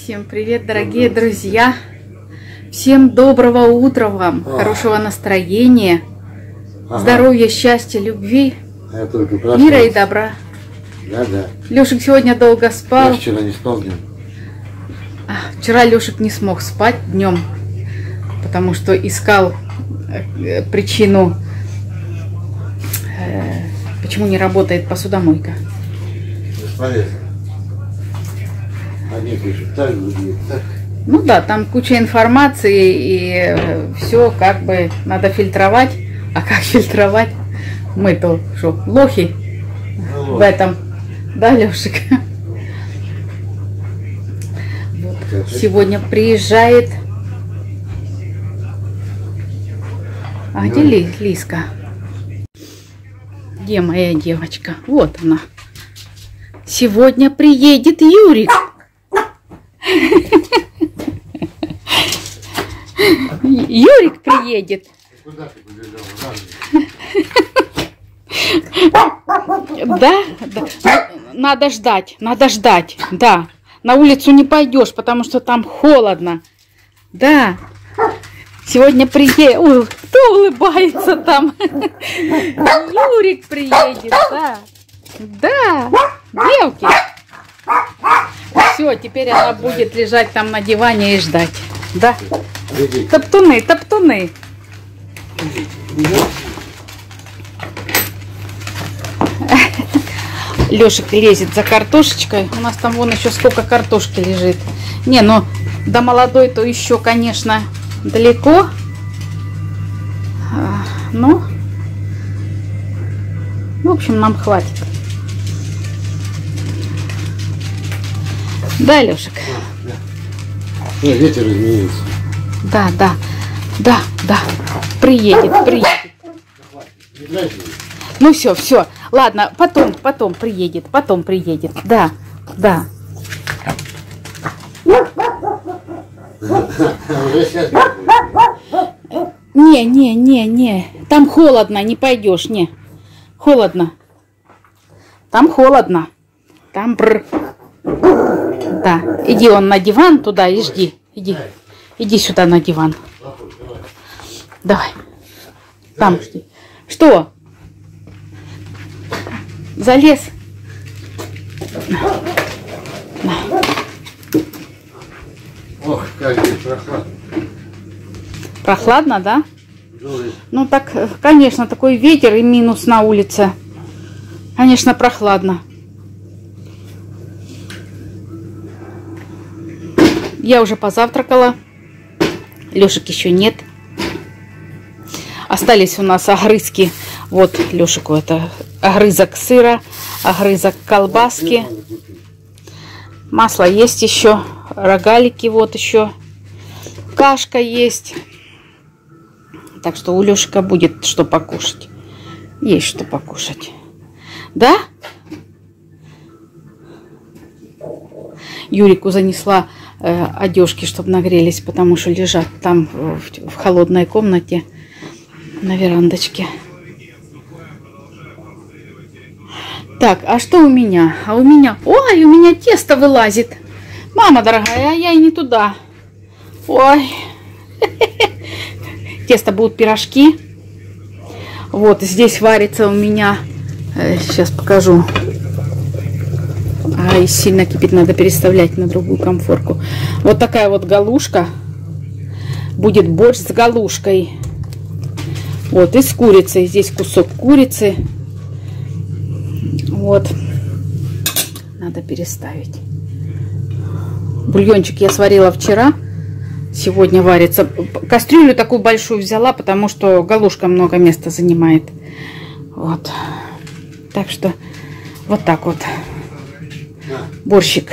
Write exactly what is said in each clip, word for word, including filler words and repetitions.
Всем привет, дорогие друзья! Всем доброго утра вам, О. хорошего настроения, ага. здоровья, счастья, любви, мира и добра. Да, да. Лешик сегодня долго спал. Я вчера не спал днем. А, вчера Лешик не смог спать днем, потому что искал э, причину, э, почему не работает посудомойка. Бесполезно. Они пишут так, другие так. Ну да, там куча информации, и э, все как бы надо фильтровать. А как фильтровать? Мы-то что, лохи ну, в этом, да, Лешик? Вот. Сегодня приезжает. А где Ли, Лиска? Где моя девочка? Вот она. Сегодня приедет Юрик. Юрик приедет. Куда ты побежала? Да, да, надо ждать, надо ждать, да. На улицу не пойдешь, потому что там холодно. Да. Сегодня приедет. Ой, кто улыбается там? Юрик приедет, да. Да, девки. Все, теперь она будет лежать там на диване и ждать. Да? Топтуны, топтуны. Лешик лезет за картошечкой. У нас там вон еще сколько картошки лежит. Не, ну до молодой то еще, конечно, далеко. Но, в общем, нам хватит. Да, Лешик? Да, ветер изменился. Да, да, да, да. Приедет, приедет. Ну все, все. Ладно, потом, потом приедет, потом приедет. Да, да. Не, не, не, не. Там холодно, не пойдешь, не. Холодно. Там холодно. Там бр. Да, иди он на диван туда и жди. Иди, иди сюда на диван. Давай. Там жди. Что? Залез? На. Ох, как здесь прохладно. Прохладно, да? Ну так, конечно, такой ветер и минус на улице. Конечно, прохладно. Я уже позавтракала. Лешек еще нет. Остались у нас огрызки. Вот Лешику это огрызок сыра, огрызок колбаски. Масло есть еще. Рогалики вот еще. Кашка есть. Так что у Лешика будет что покушать. Есть что покушать. Да? Юрику занесла э, одежки, чтобы нагрелись, потому что лежат там в, в холодной комнате на верандочке. Так, а что у меня? А у меня... Ой, у меня тесто вылазит. Мама дорогая, а я и не туда. Ой. Тесто будут пирожки. Вот здесь варится у меня... Сейчас покажу. Ай, сильно кипит, надо переставлять на другую конфорку. Вот такая вот галушка. Будет борщ с галушкой. Вот, и с курицей. Здесь кусок курицы. Вот. Надо переставить. Бульончик я сварила вчера. Сегодня варится. Кастрюлю такую большую взяла, потому что галушка много места занимает. Вот. Так что вот так вот. Борщик.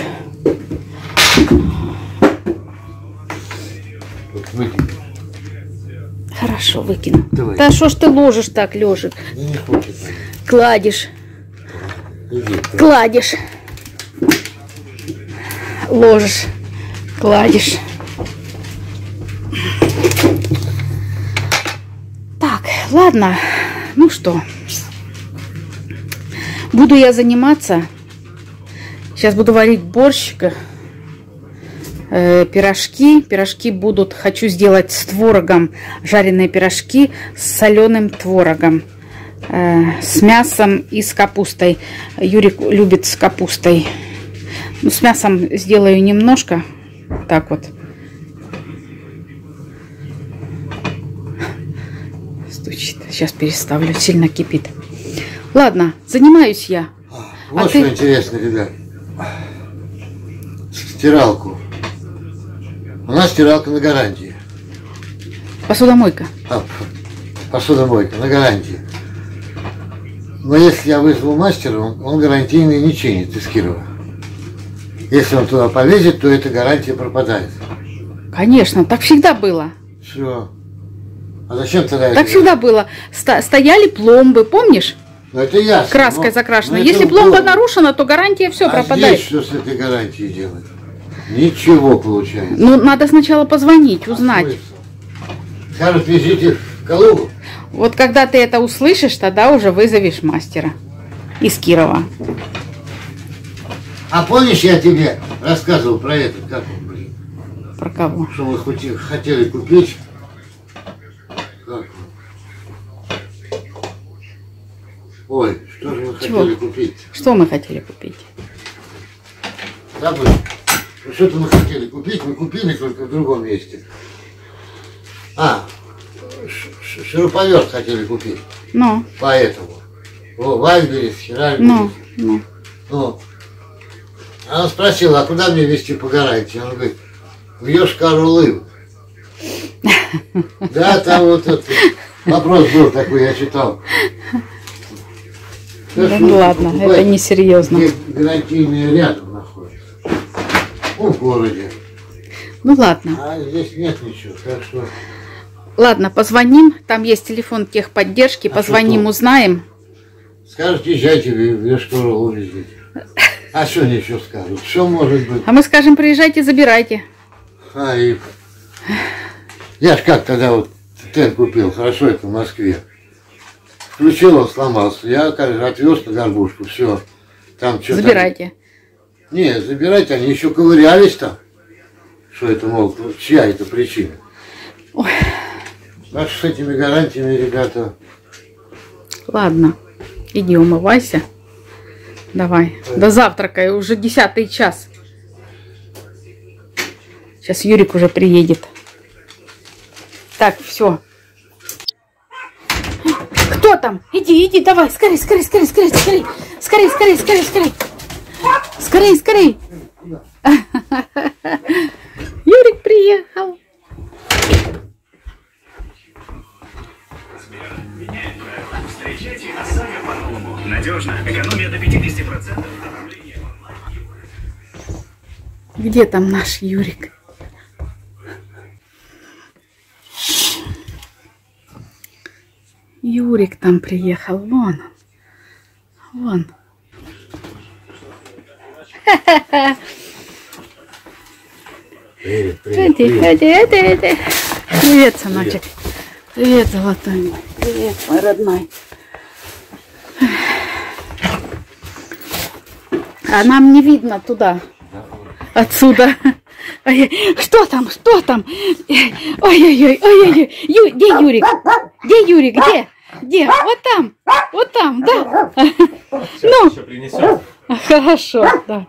Хорошо, выкину. Давай. Да что ж ты ложишь так, Лешик? Не хочет. Кладешь. Иди, кладешь. Ложишь. Кладешь. Так, ладно. Ну что. Буду я заниматься. Сейчас буду варить борщ. э, пирожки. Пирожки будут, хочу сделать с творогом, жареные пирожки с соленым творогом, э, с мясом и с капустой. Юрик любит с капустой. Ну, с мясом сделаю немножко, так вот. Стучит. Сейчас переставлю, сильно кипит. Ладно, занимаюсь я. Вот а что ты... интересно, ребят. Стиралку. У нас стиралка на гарантии. Посудомойка. А, посудомойка на гарантии. Но если я вызову мастера, он, он гарантийный не чинит из Кирова. Если он туда полезет, то эта гарантия пропадает. Конечно, так всегда было. Все. А зачем тогда? Так всегда было. Ста стояли пломбы, помнишь? Ну это ясно. Краской но, закрашена. но Если это пломба было. нарушена, то гарантия все а пропадает. Здесь что с этой гарантией делать? Ничего получается. Ну, надо сначала позвонить, узнать. А скажут, везите в Калугу. Вот когда ты это услышишь, тогда уже вызовешь мастера из Кирова. А помнишь, я тебе рассказывал про это, как он, блин? Про кого? Что мы хоть хотели купить. Как? Ой, что же мы Чего? хотели купить? Что мы хотели купить? Забыл. Ну, что-то мы хотели купить, мы купили только в другом месте. А, шуруповерт хотели купить. Ну. Поэтому. О, Вальберис, Хиральберис. Ну, ну. Ну. Она спросила, а куда мне везти по гарантии? Он говорит, в Йошкар-Олы. Да, там вот этот вопрос был такой, я читал. Да, ну ладно, это не серьезно. Где гарантийные рядом находятся. Ну, в городе. Ну ладно. А здесь нет ничего, так что... Ладно, позвоним. Там есть телефон техподдержки. А позвоним, узнаем. Скажут, езжайте в Йошкар-Олу везите. А что они еще скажут? Что может быть? А мы скажем, приезжайте, забирайте. А, и... Я ж как тогда вот тент купил, хорошо, это в Москве. Включил, он сломался. Я, конечно, отвез на горбушку, все. Там что-то... Забирайте. Не, забирайте, они еще ковырялись там. Что это, мол, чья это причина? Ой. А с этими гарантиями, ребята... Ладно, иди умывайся. Давай, до завтрака, уже десятый час. Сейчас Юрик уже приедет. Так, все. Кто там? Иди, иди, давай, скорей, скорей, скорей, скорей, скорей, скорей, скорей, скорей, скорей, скорей, скорей. Юрик приехал. Встречайте ОСАГО по-новому. Надежно. Экономия до пятидесяти процентов. Где там наш Юрик? Юрик там приехал. Вон он. Вон. Привет, привет, Иди, иди, иди, иди. Привет, сыночек. Привет, золотой мой. Привет, мой родной. А нам не видно туда. Отсюда. Ой, что там? Что там? Ой-ой-ой, ой-ой-ой. Ю, где Юрик? Где Юрик? Где? Где? Вот там. Вот там, да. Ну. Хорошо, да.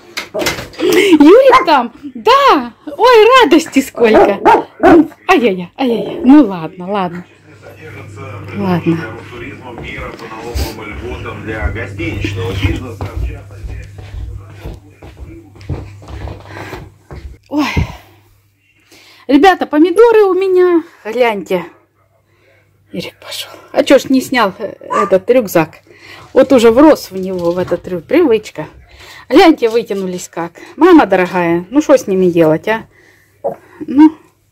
Юрик там? Да. Ой, радости сколько. Ай-яй-яй, ай-яй-яй. Ну ладно, ладно. Ладно. Ой. Ребята, помидоры у меня. Гляньте. Юрик пошел. А чё ж не снял этот рюкзак? Вот уже врос в него, в этот рюкзак. Привычка. Гляньте, вытянулись как. Мама дорогая, ну что с ними делать, а? Ну.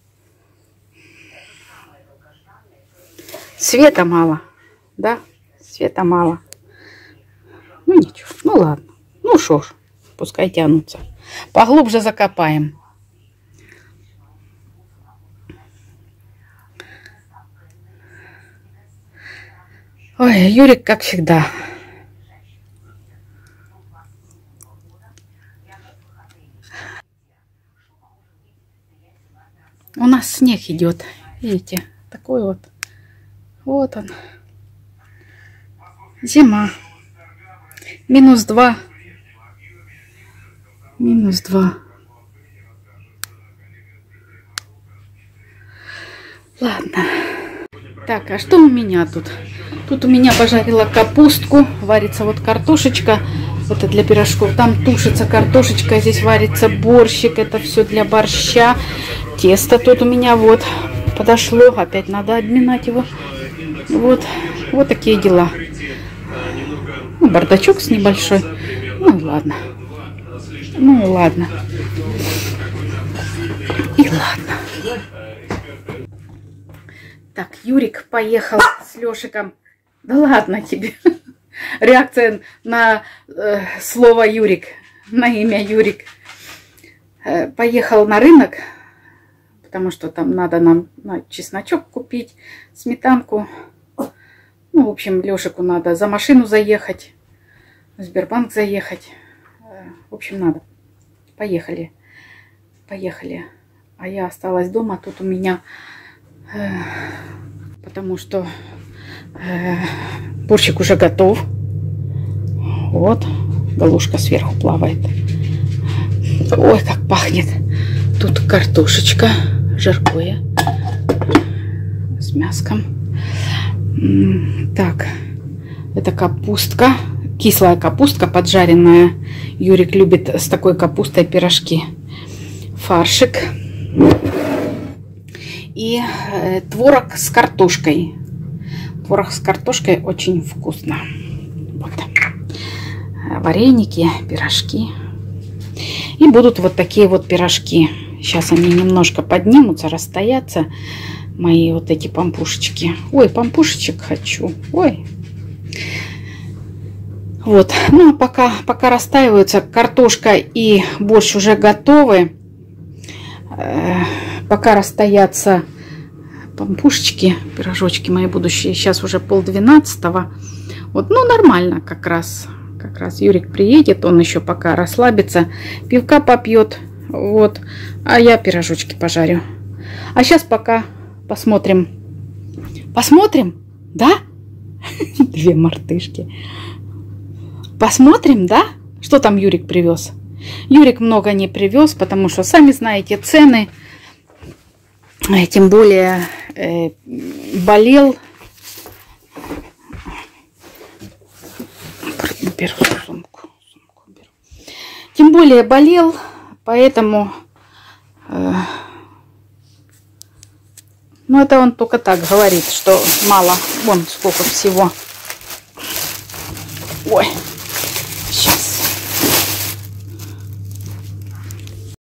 Света мало. Да? Света мало. Ну ничего. Ну ладно. Ну шо ж. Пускай тянутся. Поглубже закопаем. Ой, Юрик, как всегда. У нас снег идет. Видите, такой вот. Вот он. Зима. Минус два. Минус два. Ладно. Так, а что у меня тут? Тут у меня пожарила капустку. Варится вот картошечка. Это для пирожков. Там тушится картошечка. Здесь варится борщик. Это все для борща. Тесто тут у меня вот подошло. Опять надо обминать его. Вот. Вот такие дела. Ну, бардачок с небольшой. Ну ладно. Ну ладно. И ладно. Так, Юрик поехал с Лешиком. Да ладно тебе. Реакция на э, слово Юрик. На имя Юрик. Э, поехал на рынок. Потому что там надо нам на чесночок купить. Сметанку. Ну, в общем, Лешику надо за машину заехать. В Сбербанк заехать. Э, в общем, надо. Поехали. Поехали. А я осталась дома. Тут у меня... Потому что э, борщик уже готов. Вот. Галушка сверху плавает. Ой, как пахнет. Тут картошечка. Жаркое. С мяском. Так. Это капустка. Кислая капустка поджаренная. Юрик любит с такой капустой пирожки. Фаршик. И э, творог с картошкой. Творог с картошкой очень вкусно. Вот. Вареники, пирожки. И будут вот такие вот пирожки. Сейчас они немножко поднимутся, расстоятся. Мои вот эти пампушечки. Ой, пампушечек хочу. Ой. Вот. Ну, а пока, пока растаиваются, картошка и борщ уже готовы. Пока расстоятся пампушечки, пирожочки мои будущие. Сейчас уже полдвенадцатого. Вот, ну, нормально как раз. Как раз Юрик приедет, он еще пока расслабится. Пивка попьет. Вот. А я пирожочки пожарю. А сейчас пока посмотрим. Посмотрим? Да? Две мартышки. Посмотрим, да? Что там Юрик привез? Юрик много не привез, потому что, сами знаете, цены. Тем более э, болел. Беру сумку, сумку беру. Тем более болел, поэтому... Э, ну, это он только так говорит, что мало. Вон сколько всего. Ой.